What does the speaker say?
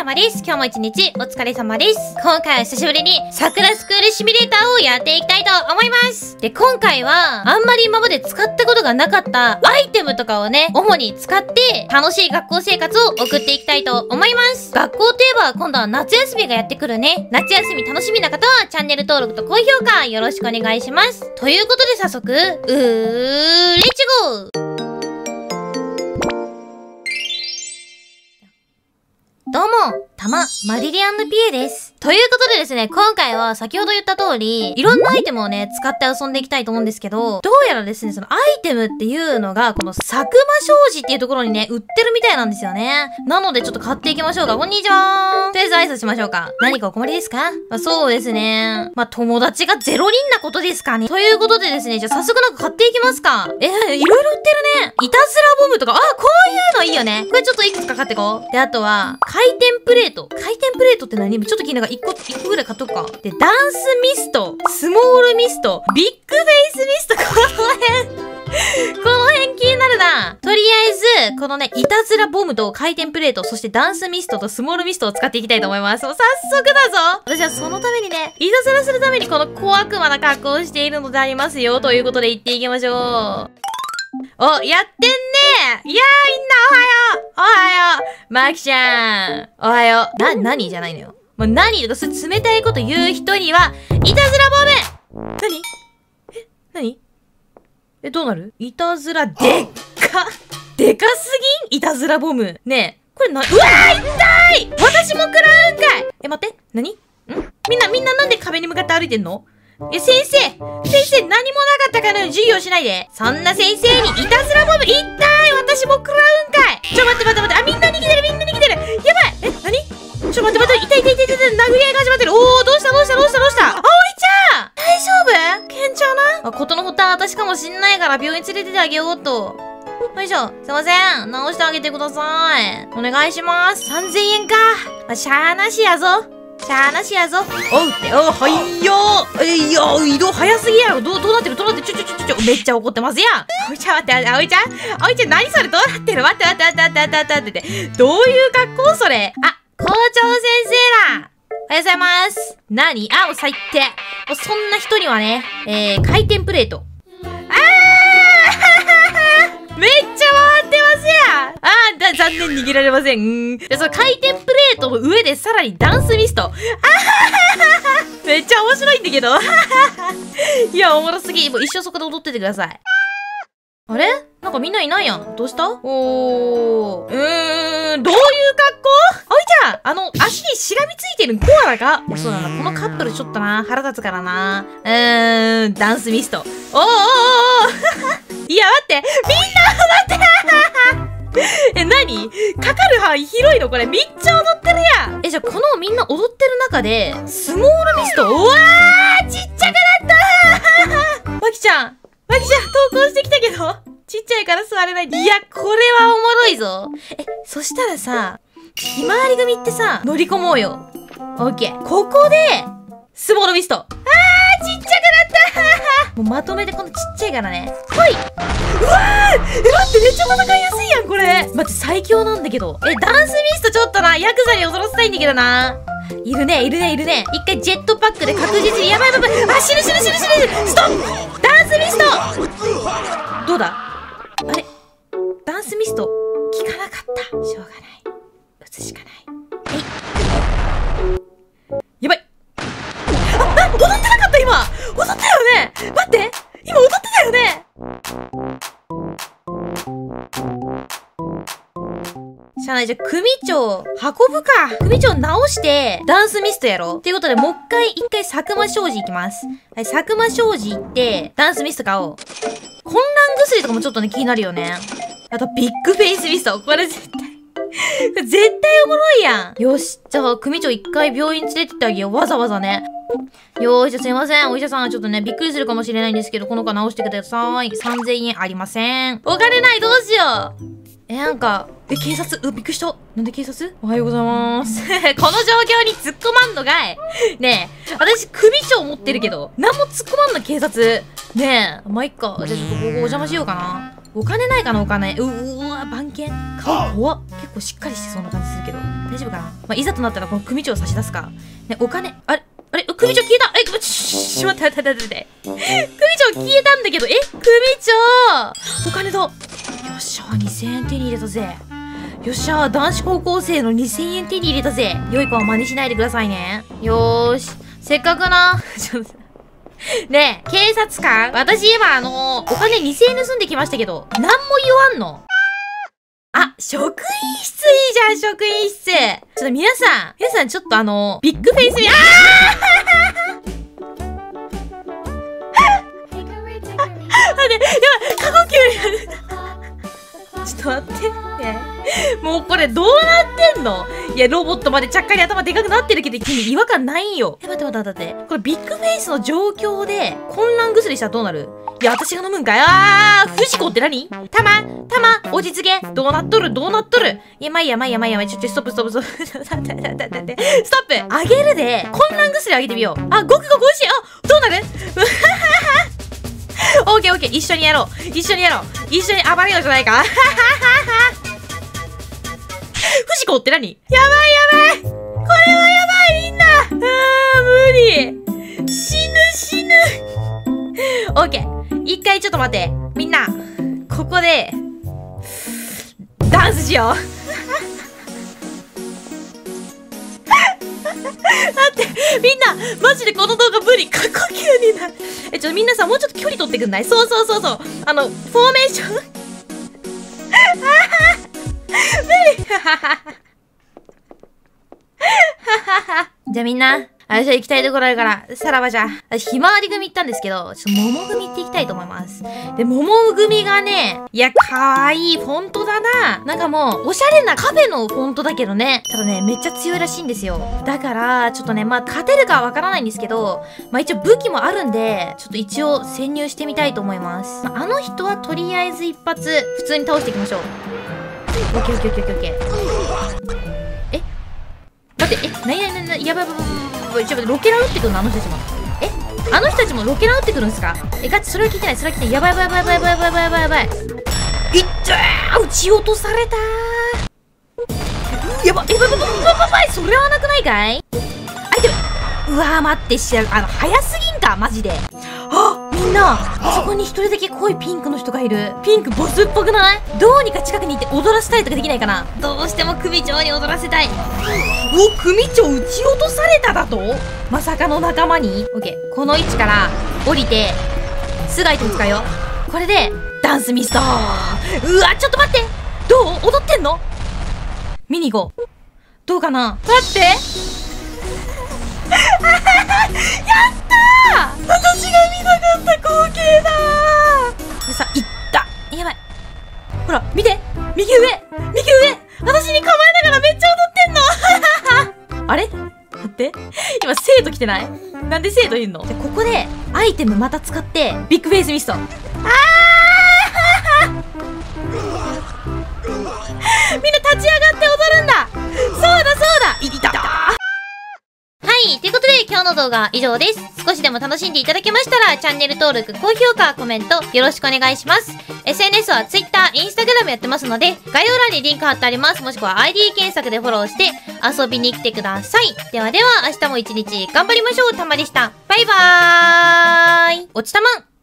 様です。今日も一日お疲れ様です。今回は久しぶりに桜スクールシミュレーターをやっていきたいと思います。で、今回はあんまり今まで使ったことがなかったアイテムとかをね、主に使って楽しい学校生活を送っていきたいと思います。学校といえば今度は夏休みがやってくるね。夏休み楽しみな方はチャンネル登録と高評価よろしくお願いします。ということで早速、レッツゴー。どうも、マリリアンヌピエです。ということでですね、今回は先ほど言った通り、いろんなアイテムをね、使って遊んでいきたいと思うんですけど、どうやらですね、そのアイテムっていうのが、この佐久間商事っていうところにね、売ってるみたいなんですよね。なのでちょっと買っていきましょうか。こんにちはー。とりあえず挨拶しましょうか。何かお困りですか？そうですね。友達が0人なことですかね。ということでですね、じゃあ早速なんか買っていきますか。いろいろ売ってるね。いたずらボムとか、こういうのいいよね。これちょっといくつか買ってこう。で、あとは、回転プレート。回転プレートって何？ちょっと気になるから1個ぐらい買っとくか。で、ダンスミスト、スモールミスト、ビッグフェイスミスト、この辺気になるな。とりあえず、このね、いたずらボムと回転プレート、そしてダンスミストとスモールミストを使っていきたいと思います。早速だぞ。私はそのためにね、いたずらするためにこの小悪魔な格好をしているのでありますよ。ということで行っていきましょう。やってんね。いやー、みんなおはよう。マキちゃん。おはよう。何じゃないのよ。何とか冷たいこと言う人には、いたずらボム。何どうなる？いたずらでかすぎん？いたずらボム。ねえ、これうわー、痛い！私も食らうんかい！待って、何？みんななんで壁に向かって歩いてんの？先生何もなかったかのように授業しないで。そんな先生にいたずらボム、痛い！私も食らうんかい！待って。みんな逃げてる！やばい！何？待って、痛い！殴り合いが始まってる！どうした葵ちゃん！大丈夫？健ちゃんな？ことの発端私かもしんないから病院連れてってあげようと。よいしょ。すいません。直してあげてください。お願いします。3000円か。しゃーなしやぞ。はいよー。いや、移動早すぎやろ。どうなってる？めっちゃ怒ってますやん。葵ちゃん待って、葵ちゃん何それ？どうなってる？待って。どういう格好それ？校長先生だ。おはようございます。何？もう最低。そんな人にはね、回転プレート。めっちゃ回ってますやん。残念逃げられません。で、その回転プレートの上でさらにダンスミスト。めっちゃ面白いんだけど。いや、おもろすぎ。もう一生そこで踊っててください。あれ？なんかみんないないやん。どうした？どういう格好？葵ちゃん！足にしがみついてるコアラか？いや、そうだな。このカップルちょっとな、腹立つからな。ダンスミスト。いや、待って！みんな待って！何？かかる範囲広いのこれ。めっちゃ踊ってるやん！じゃあこのみんな踊ってる中で、スモールミスト。うわー！ちっちゃくなったマキちゃん投稿してきたけど、ちっちゃいから座れない。いや、これはおもろいぞ。そしたらさ、ひまわり組ってさ、乗り込もうよ。オッケー。ここで、スモールミスト。ちっちゃくなったもうまとめてこのちっちゃいからね。ほい！うわー！待って、めっちゃ戦いやすいやん、これ。待って、最強なんだけど。ダンスミストちょっとな、ヤクザに踊らせたいんだけどな。いるね。一回ジェットパックで確実に、やばい。死ぬ。ストップ！ダンスミスト！どうだ？あれ？ダンスミスト、効かなかった。しょうがない。打つしかない。やばい！踊ってなかった今！踊ったよね！待って！今踊ってたよね！しゃあない。じゃあ、組長、運ぶか。組長直して、ダンスミストやろう。っていうことで、もう一回佐久間商事行きます。はい、佐久間商事行って、ダンスミスト買おう。混乱薬とかもちょっとね、気になるよね。あと、ビッグフェイスミスト。これ絶対おもろいやん。よし。じゃあ、組長一回病院連れてってあげよう。わざわざね。よーし、すいません。お医者さん、ちょっとね、びっくりするかもしれないんですけど、この子直してください。3000円ありません。お金ない、どうしよう。なんか、警察？びっくりした。なんで警察？おはようございます。この状況に突っ込まんのかい？ねえ、私、組長持ってるけど、何も突っ込まんの警察。ねえ、まあ、いっか。じゃあちょっとここお邪魔しようかな。 お金ないかな、お金。うわ、番犬。顔怖っ。結構しっかりしてそうな感じするけど。大丈夫かな。まあ、いざとなったらこの組長を差し出すか。ね、お金、あれ、組長消えた。待って。組長消えたんだけど、組長お金だ。よっしゃ、2000円手に入れたぜ。よっしゃ、男子高校生の2000円手に入れたぜ。良い子は真似しないでくださいね。よーし。せっかくな。ねえ、警察官、私今お金2000円盗んできましたけど、何も言わんの？あ、職員室いいじゃん、職員室。ちょっと皆さんちょっとビッグフェイスに、待って、やばい、過呼吸ちょっと待って。ね、もうこれどうなってんの？いや、ロボットまでちゃっかり頭でかくなってるけど、君違和感ないんよ。待って。これビッグフェイスの状況で混乱薬したらどうなる？いや、私が飲むんかい。フジコって何？たま、落ち着け。どうなっとる。いや、まあいいや。ストップ。ストップ。あげるで、混乱薬あげてみよう。ごくごく美味しい。どうなる？オッケー。一緒にやろう。一緒に暴れようじゃないか。フジコって何？やばい。これはやばい、みんな。無理。死ぬ。オッケー。一回ちょっと待って。みんな、ここで、ダンスしよう。待って、みんな、マジでこの動画無理。過呼吸になる。みんなさ、もうちょっと距離取ってくんない？そう。フォーメーション。無理。じゃあみんな、私は行きたいところあるから、さらばじゃ。私、ひまわり組行ったんですけど、ちょっと桃組って行きたいと思います。で、桃組がね、いや、かわいいフォントだな。なんかもう、おしゃれなカフェのフォントだけどね。ただね、めっちゃ強いらしいんですよ。だから、ちょっとね、まあ、勝てるかはわからないんですけど、まあ一応武器もあるんで、ちょっと一応潜入してみたいと思います。まあ、あの人はとりあえず一発、普通に倒していきましょう。オッケー。待って、やばい。ちょっとロケラン撃ってくるの？あの人たちも。あの人たちもロケラン撃ってくるんですか？ガチ、それは聞いてない。やばい。いっちゃー、撃ち落とされたー。やばい。それはなくないかい？アイテム。うわー、待って、早すぎんか、マジで。みんな、あそこに一人だけ濃いピンクの人がいる。ピンクボスっぽくない？どうにか近くに行って踊らせたりとかできないかな？どうしても組長に踊らせたい。組長撃ち落とされただと？まさかの仲間に？オッケー。この位置から降りて、すぐアイテム使うよ。これで、ダンスミストー。うわ、ちょっと待って。どう？踊ってんの？見に行こう。どうかな？待って。やったー！私が見なかった光景だー。さ、いった。やばい。ほら、見て！右上！私に構えながらめっちゃ踊ってんの。あれ？待って。今生徒来てない？なんで生徒いんの？で、ここで、アイテムまた使って、ビッグフェイスミスト。みんな立ち上がって踊るんだ。そうだ。いた。はい。ということで、今日の動画は以上です。少しでも楽しんでいただけましたら、チャンネル登録、高評価、コメント、よろしくお願いします。SNS は Twitter、Instagram やってますので、概要欄にリンク貼ってあります。もしくは ID 検索でフォローして、遊びに来てください。では、明日も一日頑張りましょう。たまでした。バイバーイ。おちたまん。